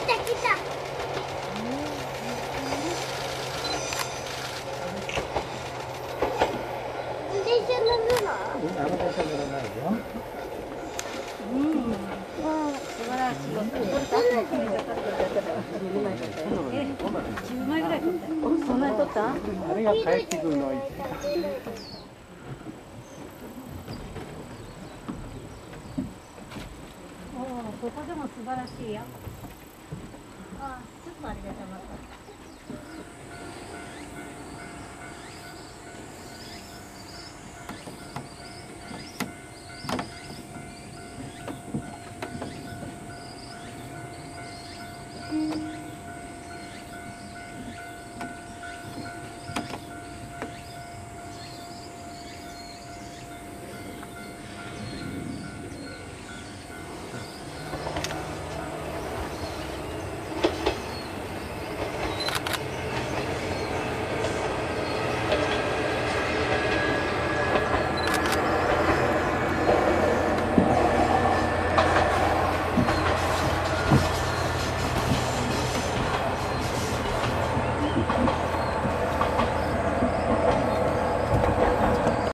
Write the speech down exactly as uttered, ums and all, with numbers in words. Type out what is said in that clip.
た来た。自転車乗るの？ あの電車乗らないよ。 うん。素晴らしい。じゅうまいぐらい取ったよ。そんなに取った？ あれが帰ってくるの。 ここでも素晴らしいよ。あ、ちょっとあれが邪魔か。うん。